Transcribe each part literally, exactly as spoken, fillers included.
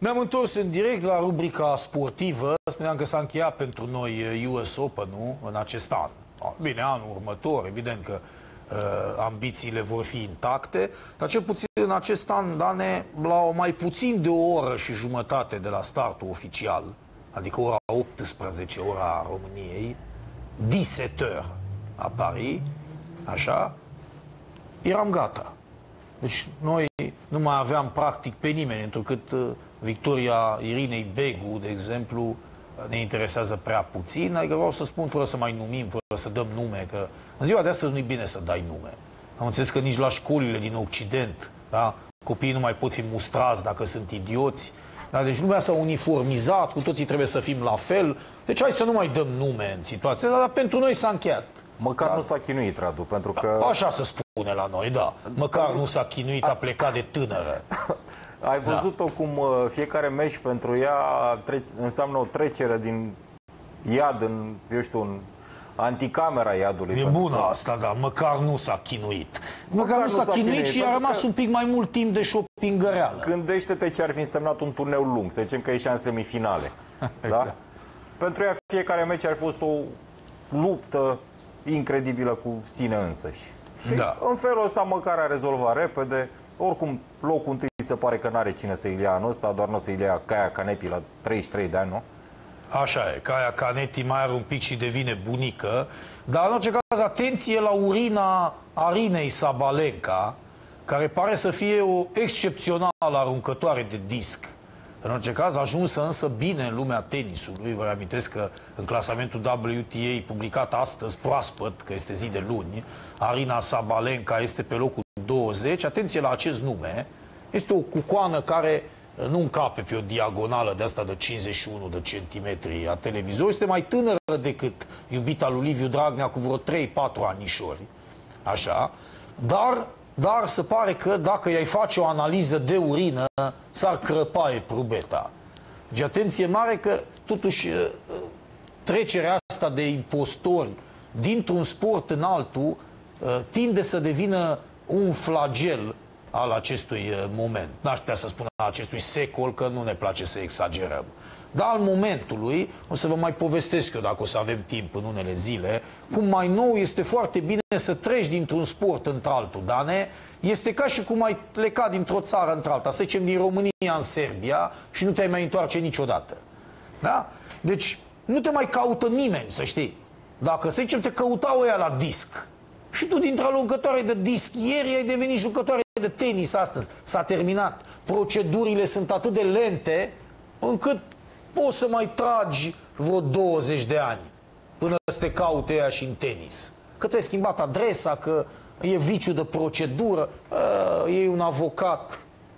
Ne-am întors în direct la rubrica sportivă. Spuneam că s-a încheiat pentru noi U S Open-ul în acest an. Bine, anul următor, evident că uh, ambițiile vor fi intacte, dar cel puțin în acest an, Dane, la o mai puțin de o oră și jumătate de la startul oficial, adică ora optsprezece, ora României, dix-sept heures a Paris, așa, eram gata. Deci noi nu mai aveam practic pe nimeni, întrucât uh, victoria Irinei Begu, de exemplu, ne interesează prea puțin. Adică vreau să spun, fără să mai numim, fără să dăm nume, că în ziua de astăzi nu e bine să dai nume. Am înțeles că nici la școlile din Occident, da, copiii nu mai pot fi mustrați dacă sunt idioți. Da, deci lumea s-a uniformizat, cu toții trebuie să fim la fel. Deci hai să nu mai dăm nume în situația asta, dar pentru noi s-a încheiat. Măcar da. nu s-a chinuit, Radu, pentru că... Așa se spune la noi, da. Măcar nu s-a chinuit, a plecat de tânără. Ai văzut-o cum fiecare meci pentru ea înseamnă o trecere din iad în, eu știu, în anticamera iadului. E bună asta, da. Măcar nu s-a chinuit. Măcar, măcar nu s-a chinuit, chinuit și a rămas că... un pic mai mult timp de shoppingăreală. Gândește-te ce ar fi însemnat un turneu lung, să zicem că ieșea în semifinale. Exact. Da? Pentru ea fiecare meci ar fi fost o luptă incredibilă cu sine însăși. Și da. în felul ăsta măcar a rezolvat repede. Oricum, locul întâi se pare că n-are cine să-i ia anul ăsta, doar nu să-i ia Caia Canepi la treizeci și trei de ani, nu? Așa e, Caia Canepi mai are un pic și devine bunică. Dar în orice caz, atenție la urina Arinei Sabalenka, care pare să fie o excepțională aruncătoare de disc. În orice caz, ajunsă însă bine în lumea tenisului. Vă reamintesc că în clasamentul W T A, publicat astăzi, proaspăt, că este zi de luni, Arina Sabalenka este pe locul douăzeci. Atenție la acest nume. Este o cucoană care nu încape pe o diagonală de asta de cincizeci și unu de centimetri a televizorului. Este mai tânără decât iubita lui Liviu Dragnea cu vreo trei patru anișori. Așa. Dar... Dar se pare că dacă i-ai face o analiză de urină, s-ar crăpa eprubeta. Deci atenție mare că totuși trecerea asta de impostori dintr-un sport în altul tinde să devină un flagel al acestui moment. N-aș putea să spun al acestui secol, că nu ne place să exagerăm. Dar al momentului, o să vă mai povestesc eu, dacă o să avem timp în unele zile, cum mai nou este foarte bine să treci dintr-un sport într-altul, Dane. Este ca și cum ai pleca dintr-o țară într-alta, să zicem din România în Serbia și nu te-ai mai întoarce niciodată. Da? Deci nu te mai caută nimeni, să știi. Dacă, să zicem, te căutau ăia la disc și tu dintr-o aruncătoare de disc ieri ai devenit jucătoare de tenis astăzi. S-a terminat. Procedurile sunt atât de lente încât poți să mai tragi vreo douăzeci de ani până să te caute ea și în tenis. Că ți-ai schimbat adresa, că e viciu de procedură, a, e un avocat.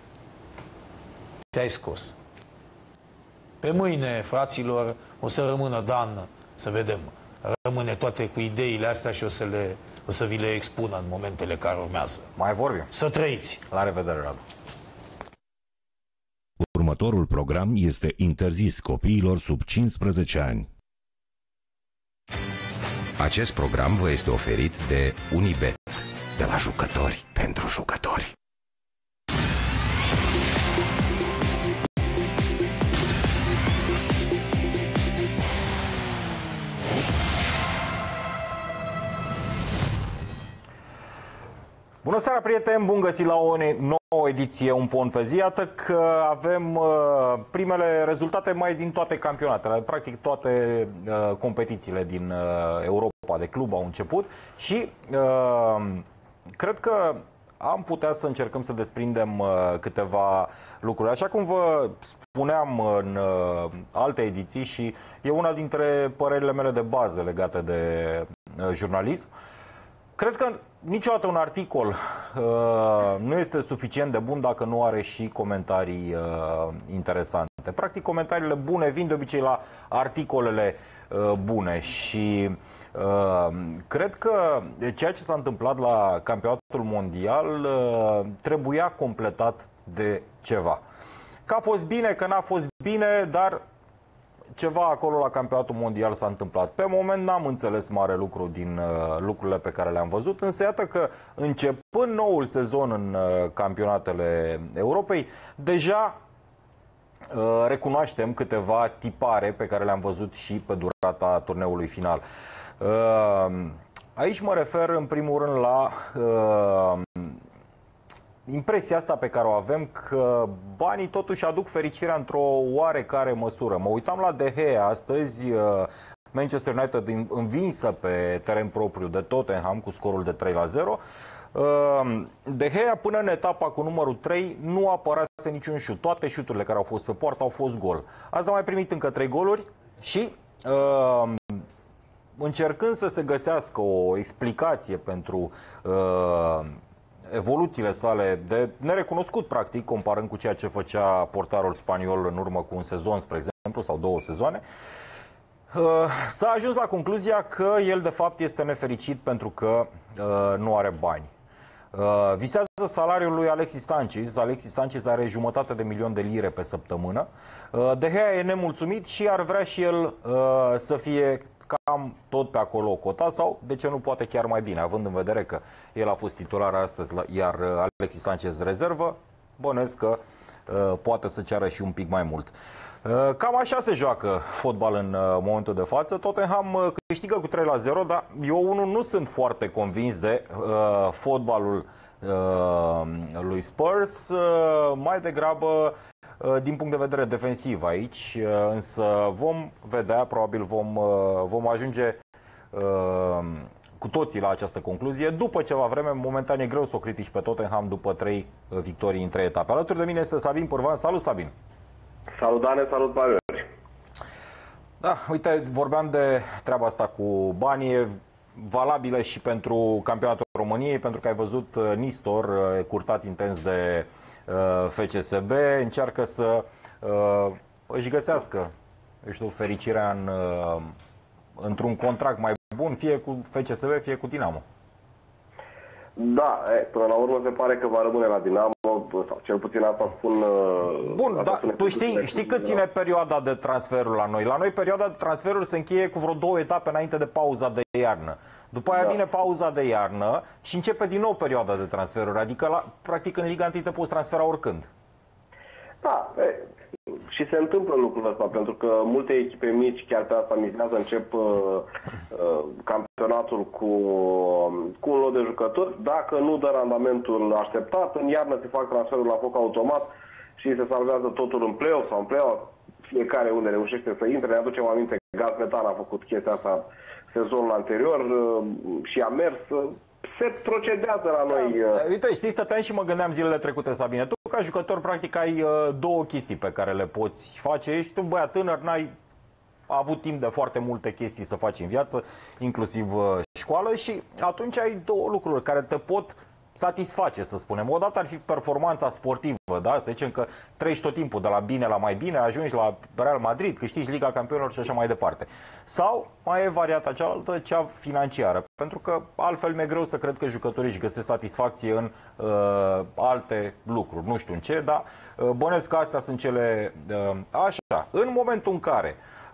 Te-ai scos. Pe mâine, fraților, o să rămână Dan, să vedem. Rămâne toate cu ideile astea și o să, le, o să vi le expună în momentele care urmează. Mai vorbim. Să trăiți! La revedere, Radu! Următorul program este interzis copiilor sub cincisprezece ani. Acest program vă este oferit de Unibet, de la jucători pentru jucători. Bună seara, prieteni! Bun găsit la o nouă ediție Un Pont pe zi. Iată că avem uh, primele rezultate mai din toate campionatele. Practic toate uh, competițiile din uh, Europa de club au început și uh, cred că am putea să încercăm să desprindem uh, câteva lucruri. Așa cum vă spuneam în uh, alte ediții și e una dintre părerile mele de bază legate de uh, jurnalism, cred că niciodată un articol uh, nu este suficient de bun dacă nu are și comentarii uh, interesante. Practic, comentariile bune vin de obicei la articolele uh, bune și uh, cred că ceea ce s-a întâmplat la campionatul mondial uh, trebuia completat de ceva. Că a fost bine, că n-a fost bine, dar ceva acolo la campionatul mondial s-a întâmplat. Pe moment n-am înțeles mare lucru din uh, lucrurile pe care le-am văzut, însă iată că începând noul sezon în uh, campionatele Europei, deja recunoaștem câteva tipare pe care le-am văzut și pe durata turneului final. Aici mă refer în primul rând la impresia asta pe care o avem că banii totuși aduc fericirea într-o oarecare măsură. Mă uitam la De Gea astăzi, Manchester United învinsă pe teren propriu de Tottenham cu scorul de trei la zero. De Gea până în etapa cu numărul trei nu apărase niciun șut. Toate șuturile care au fost pe poartă au fost gol. Azi a mai primit încă trei goluri și uh, încercând să se găsească o explicație pentru uh, evoluțiile sale de nerecunoscut practic, comparând cu ceea ce făcea portarul spaniol în urmă cu un sezon, spre exemplu, sau două sezoane, s-a ajuns la concluzia că el de fapt este nefericit pentru că uh, nu are bani. Uh, visează salariul lui Alexis Sanchez. Alexis Sanchez are jumătate de milion de lire pe săptămână. Uh, De Gea e nemulțumit și ar vrea și el uh, să fie cam tot pe acolo cotat sau, de ce nu, poate chiar mai bine, având în vedere că el a fost titular astăzi, iar Alexis Sanchez rezervă, bănuiesc că uh, poate să ceară și un pic mai mult. Cam așa se joacă fotbal în momentul de față. Tottenham câștigă cu trei la zero, dar eu unul nu sunt foarte convins de uh, fotbalul uh, lui Spurs, uh, mai degrabă uh, din punct de vedere defensiv aici, uh, însă vom vedea, probabil vom, uh, vom ajunge uh, cu toții la această concluzie după ceva vreme. Momentan e greu să o critici pe Tottenham după trei victorii în trei etape. Alături de mine este Sabin Pârvan. Salut, Sabin! Salut, Dane, salut, Pavel. Da, uite, vorbeam de treaba asta cu banii, e valabilă și pentru campionatul României, pentru că ai văzut Nistor, curtat intens de uh, F C S B, încearcă să uh, își găsească, eu știu, fericirea în, uh, într-un contract mai bun, fie cu F C S B, fie cu Dinamo. Da, e, până la urmă se pare că va rămâne la Dinamo, sau cel puțin asta spun... Bun, dar tu știi, știi cât ține perioada de transferuri la noi? La noi perioada de transferuri se încheie cu vreo două etape înainte de pauza de iarnă. După aia da. vine pauza de iarnă și începe din nou perioada de transferuri. Adică, la, practic, în Liga unu te poți transfera oricând. Da, e, și se întâmplă lucrul ăsta, pentru că multe echipe mici chiar pe asta mizează, încep uh, uh, campionatul cu, cu un lot de jucători. Dacă nu dă randamentul așteptat, în iarnă se fac transferul la foc automat și se salvează totul în play-off sau în play-off. Fiecare unde reușește să intre. Ne aducem aminte, Gazmetan a făcut chestia asta sezonul anterior uh, și a mers. Uh, se procedează la noi. Da. Uite, știi, stăteam și mă gândeam zilele trecute, Sabine. Tu, ca jucător, practic ai uh, două chestii pe care le poți face. Ești un băiat tânăr, n-ai avut timp de foarte multe chestii să faci în viață, inclusiv uh, școală, și atunci ai două lucruri care te pot satisface, să spunem. Odată ar fi performanța sportivă, da? Să zicem că treci tot timpul de la bine la mai bine, ajungi la Real Madrid, câștigi Liga Campionilor și așa mai departe. Sau mai e varianta cealaltă, cea financiară. Pentru că altfel mi-e greu să cred că jucătorii își găsesc satisfacție în uh, alte lucruri. Nu știu în ce, dar uh, bănesc că astea sunt cele uh, așa. În momentul în care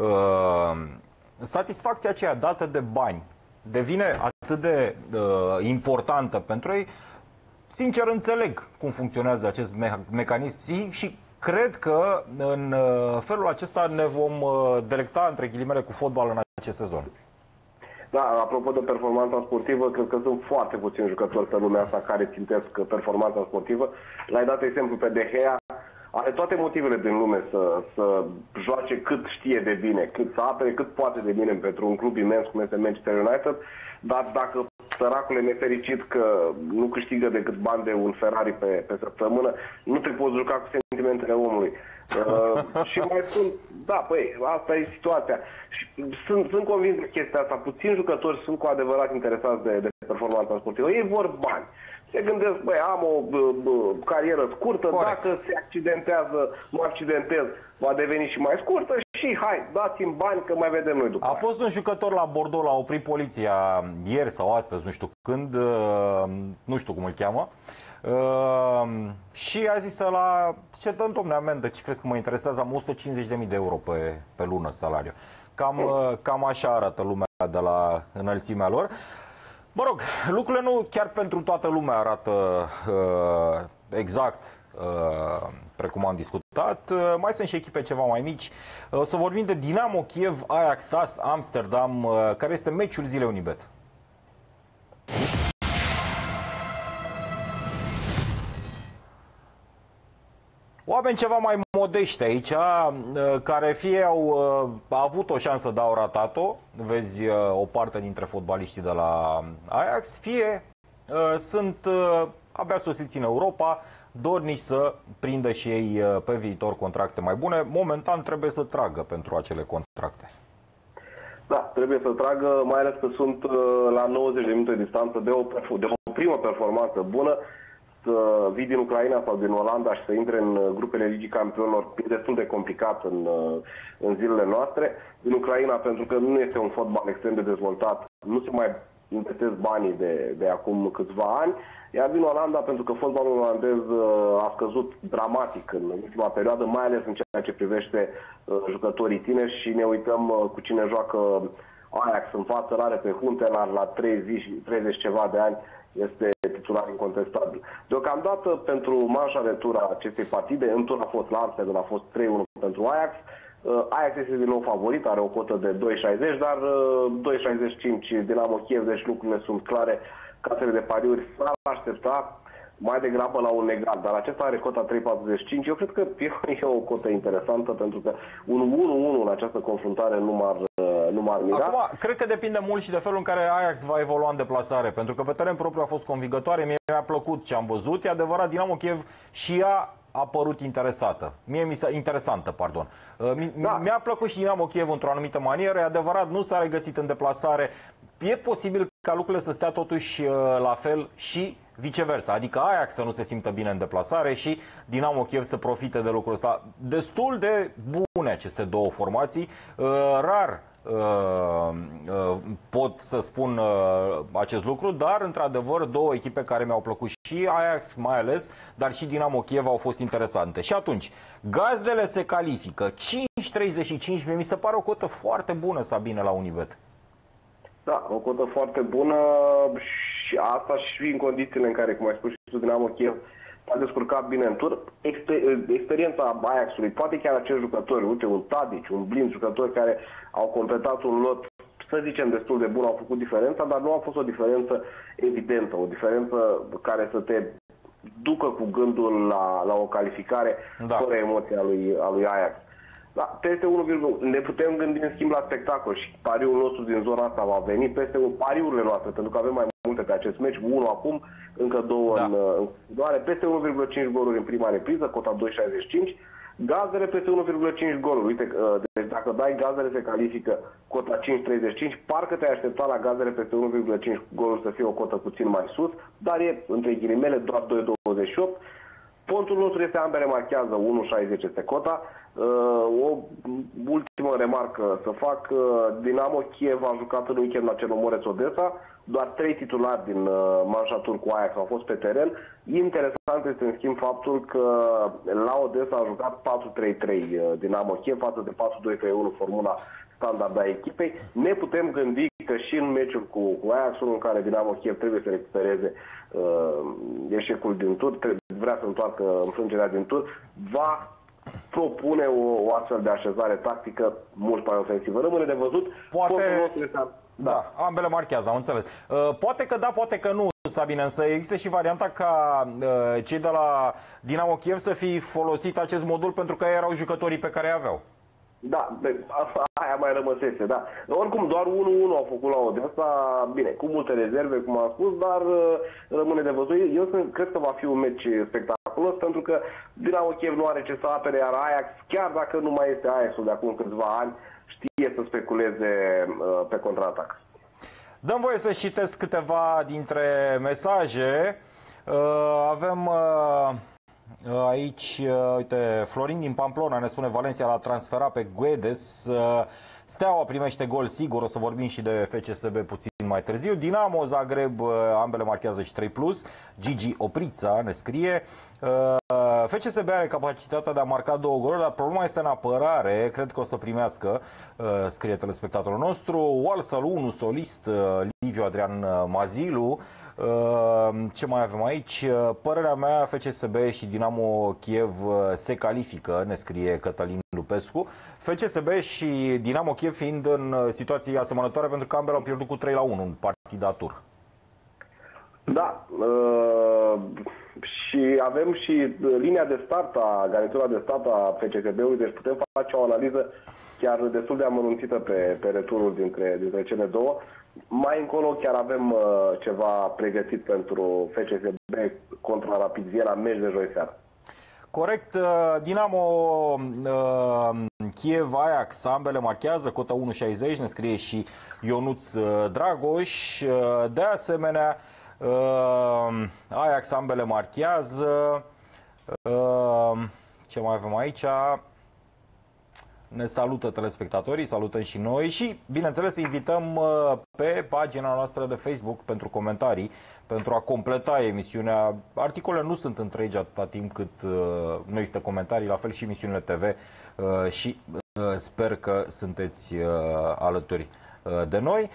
uh, satisfacția aceea dată de bani devine atât de uh, importantă pentru ei, sincer înțeleg cum funcționează acest me mecanism psihic și cred că în uh, felul acesta ne vom uh, delecta, între ghilimele, cu fotbal în acest sezon. Da, apropo de performanța sportivă, cred că sunt foarte puțini jucători pe lumea asta care țintesc performanța sportivă. L-ai dat exemplu pe De Gea, are toate motivele din lume să, să joace cât știe de bine, cât să apere cât poate de bine pentru un club imens cum este Manchester United, dar dacă săracul e nefericit că nu câștigă decât bani de un Ferrari pe, pe săptămână, nu te poți juca cu sentimentele omului. Uh, și mai sunt, da, păi, asta e situația. Și sunt, sunt convins de chestia asta. Puțini jucători sunt cu adevărat interesați de, de performanța sportivă. Ei vor bani. Se gândesc, băi, am o bă, bă, carieră scurtă, corect. Dacă se accidentează, nu accidentez, va deveni și mai scurtă și hai, dați-mi bani că mai vedem noi după A aia. fost un jucător la Bordeaux, l-a oprit poliția ieri sau astăzi, nu știu când, nu știu cum îl cheamă, și a zis la ce dăm, domne, amendă, ce crezi că mă interesează, am o sută cincizeci de mii de euro pe, pe lună salariu. Cam, cam așa arată lumea de la înălțimea lor. Mă rog, lucrurile nu chiar pentru toată lumea arată uh, exact precum am discutat. Mai sunt și echipe ceva mai mici. O să vorbim de Dinamo Kiev, Ajax Amsterdam, care este meciul zilei Unibet. Oameni ceva mai modești aici, care fie au avut o șansă, dar au ratat-o, vezi o parte dintre fotbaliștii de la Ajax, fie sunt abia sosiți în Europa, dornici să prindă și ei pe viitor contracte mai bune. Momentan trebuie să tragă pentru acele contracte. Da, trebuie să tragă, mai ales că sunt la nouăzeci de minute distanță de o, de o primă performanță bună. Să vii din Ucraina sau din Olanda și să intre în grupele Ligii Campionilor e destul de complicat în, în zilele noastre. Din Ucraina, pentru că nu este un fotbal extrem de dezvoltat, nu se mai investesc banii de, de acum câțiva ani. Iar din Olanda, pentru că fotbalul olandez a scăzut dramatic în ultima perioadă, mai ales în ceea ce privește jucătorii tineri, și ne uităm cu cine joacă Ajax în față, are pe Huntelaar la treizeci, treizeci ceva de ani, este titular incontestabil. Deocamdată, pentru manșa de tur a acestei partide, în tur a fost la Amsterdam, a fost trei unu pentru Ajax. Ajax este din nou favorit, are o cotă de doi șaizeci, dar doi șaizeci și cinci Dinamo Kiev, deci lucrurile sunt clare. Casele de pariuri s-ar aștepta mai degrabă la un egal, dar acesta are cota trei patruzeci și cinci. Eu cred că e o cotă interesantă, pentru că un unu unu în această confruntare nu m-ar nu m-ar mira. Acum, cred că depinde mult și de felul în care Ajax va evolua în deplasare, pentru că pe teren propriu a fost convingătoare, mie mi-a plăcut ce am văzut. E adevărat, Dinamo Kiev și ea a părut interesată. Mie mi s-a interesantă, pardon. Mi-a da. plăcut și Dinamo Kiev într-o anumită manieră. E adevărat, nu s-a regăsit în deplasare. E posibil ca lucrurile să stea totuși la fel și viceversa, adică Ajax să nu se simtă bine în deplasare și Dinamo Kiev să profite de lucrul ăsta. Destul de bune aceste două formații. Rar pot să spun acest lucru, dar într-adevăr două echipe care mi-au plăcut, și Ajax mai ales, dar și Dinamo Kiev au fost interesante. Și atunci, gazdele se califică, cinci treizeci și cinci, mi se pare o cotă foarte bună, Sabine, la Unibet. Da, o cotă foarte bună, și asta și în condițiile în care, cum ai spus și tu, Dinamo Kiev s-a descurcat bine în tur. Exper experiența Ajaxului, poate chiar acești jucători, uite, un Tadic, un Blind, jucători care au completat un lot, să zicem, destul de bun, au făcut diferența, dar nu a fost o diferență evidentă, o diferență care să te ducă cu gândul la, la o calificare, da, fără emoția lui, a lui Ajax. Da, peste unu, ne putem gândi în schimb la spectacol și pariul nostru din zona asta va veni peste pariurile noastre, pentru că avem mai multe pe acest meci, unul acum, încă două da. în continuare, peste unu virgulă cinci goluri în prima repriză, cota doi șaizeci și cinci, gazele peste unu virgulă cinci goluri. Uite, deci dacă dai gazele se califică, cota cinci treizeci și cinci, parcă te-ai aștepta la gazele peste unu virgulă cinci goluri să fie o cotă puțin mai sus, dar e între ghilimele doar doi douăzeci și opt. Pontul nostru este ambele marchează, unu șaizeci este cota. Uh, o ultimă remarcă să fac, uh, Dinamo Kiev a jucat în weekend la Cernomoreț Odessa, doar trei titulari din uh, manșa tur cu Ajax au fost pe teren. Interesant este în schimb faptul că la Odessa a jucat patru trei trei uh, Dinamo Kiev față de patru doi trei unu, formula standard a echipei. Ne putem gândi că și în meciul cu, cu Ajax, în care Dinamo Kiev trebuie să recupereze uh, eșecul din tur, vrea să întoarcă înfrângerea din tur, va propune o, o astfel de așezare tactică mult mai ofensivă. Rămâne de văzut. Poate, da, da, ambele marchează, am înțeles. Uh, poate că da, poate că nu, Sabine, însă există și varianta ca uh, cei de la Dinamo Kiev să fi folosit acest modul pentru că erau jucătorii pe care îi aveau. Da, aia mai rămăsese, da. Oricum, doar unu unu au făcut la Odessa, bine, cu multe rezerve, cum am spus, dar rămâne de văzut. Eu cred că va fi un meci spectaculos, pentru că Dinamo Kiev nu are ce să apere, iar Ajax, chiar dacă nu mai este Ajaxul de acum câțiva ani, știe să speculeze pe contraatac. Dăm voie să citesc câteva dintre mesaje. Avem aici, uite, Florin din Pamplona ne spune: Valencia l-a transferat pe Guedes. Steaua primește gol sigur, o să vorbim și de F C S B puțin mai târziu. Dinamo Zagreb, ambele marchează și trei plus. Gigi Oprița ne scrie. F C S B are capacitatea de a marca două goluri, dar problema este în apărare. Cred că o să primească, scrie telespectatorul nostru. Walsall unu, solist, Liviu Adrian Mazilu. Ce mai avem aici? Părerea mea, F C S B și Dinamo Kiev se califică, ne scrie Cătălin Lupescu. F C S B și Dinamo Kiev fiind în situații asemănătoare, pentru că ambele au pierdut cu trei la unu în partida tur. Da, uh, și avem și linia de start, a, garnitura de start a F C S B-ului, deci putem face o analiză chiar destul de amănunțită pe, pe returul dintre, dintre cele două. Mai încolo chiar avem uh, ceva pregătit pentru F C S B contra Rapid Viena, meci de joi seara. Corect, Dinamo Kiev Ajax, ambele marchează, cota unu virgulă șaizeci, ne scrie și Ionuț Dragoș. De asemenea, Ajax ambele marchează. Ce mai avem aici? Ne salută telespectatorii, salutăm și noi și, bineînțeles, invităm pe pagina noastră de Facebook pentru comentarii, pentru a completa emisiunea. Articolele nu sunt întregi atâta timp cât nu există comentarii, la fel și emisiunile T V și sper că sunteți alături de noi.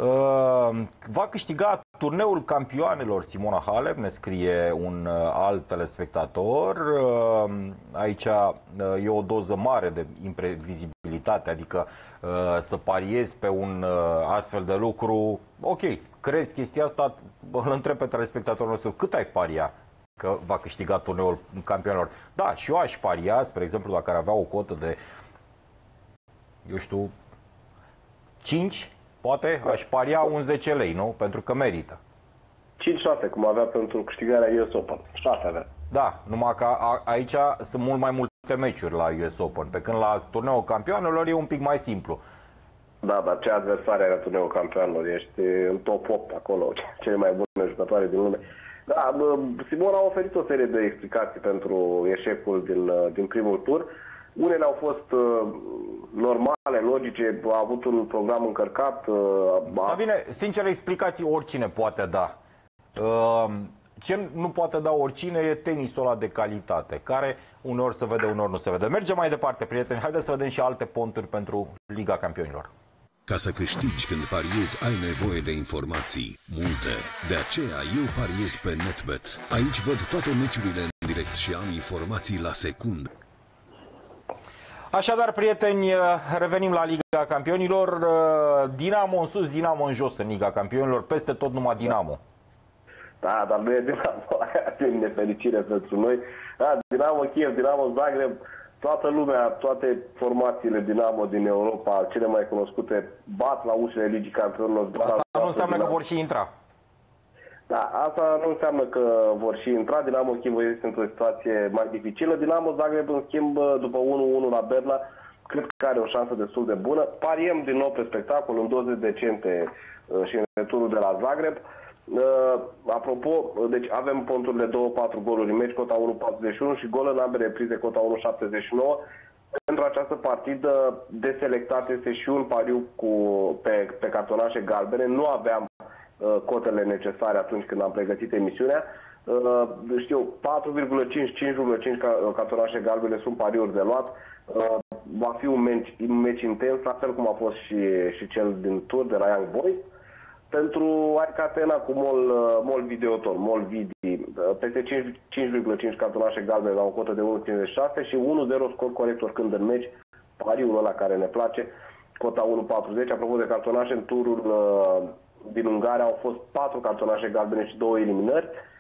Va câștiga turneul campioanelor Simona Halep, ne scrie un alt telespectator. Aici e o doză mare de imprevizibilitate, adică să pariezi pe un astfel de lucru. Ok, crezi chestia asta? Îl întreb pe telespectatorul nostru, cât ai paria că va câștiga turneul campionelor? Da, și eu aș paria, spre exemplu, dacă ar avea o cotă de, eu știu, cinci, poate, aș paria un zece lei, nu? Pentru că merită. cinci șase, cum avea pentru câștigarea U S Open. șase avea. Da, numai că a, aici sunt mult mai multe meciuri la U S Open, pe când la turneul campionelor e un pic mai simplu. Da, dar ce adversari are turneul campionelor? Ești în top opt acolo, cele mai bune jucătoare din lume. Da, Simona a oferit o serie de explicații pentru eșecul din, din primul tur. Unele au fost uh, normale, logice, a avut un program încărcat. Uh, Sabine, sincer, explicații oricine poate da. Uh, ce nu poate da oricine e tenisul ăla de calitate, care uneori se vede, uneori nu se vede. Mergem mai departe, prieteni. Haideți să vedem și alte ponturi pentru Liga Campionilor. Ca să câștigi când pariezi, ai nevoie de informații multe. De aceea eu pariez pe NetBet. Aici văd toate meciurile în direct și am informații la secundă. Așadar, prieteni, revenim la Liga Campionilor. Dinamo în sus, Dinamo în jos în Liga Campionilor, peste tot numai Dinamo. Da, dar nu e Dinamo, din nefericire pentru noi. Da, Dinamo Kiev, Dinamo Zagreb, toată lumea, toate formațiile Dinamo din Europa, cele mai cunoscute, bat la ușile Ligii Campionilor. Asta nu înseamnă că vor și intra. Da, asta nu înseamnă că vor și intra. Dinamo Kiev este într-o situație mai dificilă. Dinamo Zagreb, în schimb, după unu unu la Berna, cred că are o șansă destul de bună. Pariem din nou pe spectacol în doze decente și în returul de la Zagreb. Apropo, deci avem ponturile două patru goluri în meci, cota unu patruzeci și unu și gol în ambele reprize, cota unu șaptezeci și nouă. Pentru această partidă de selectat este și un pariu cu, pe, pe cartonașe galbene. Nu aveam cotele necesare atunci când am pregătit emisiunea. Știu, patru virgulă cinci, cinci virgulă cinci cartonașe galbene sunt pariuri de luat. Va fi un meci, un meci intens, la fel cum a fost și, și cel din tur de la Young Boys. Pentru AEK Atena cu Mol, Mol Videoton, Mol Vidi, peste cinci virgulă cinci cartonașe galbene la o cotă de unu virgulă cincizeci și șase și unu zero scor corect oricând în meci, pariul ăla care ne place, cota unu patruzeci. Apropo de cartonașe, în turul din Ungaria au fost patru cartonașe galbene și două eliminări.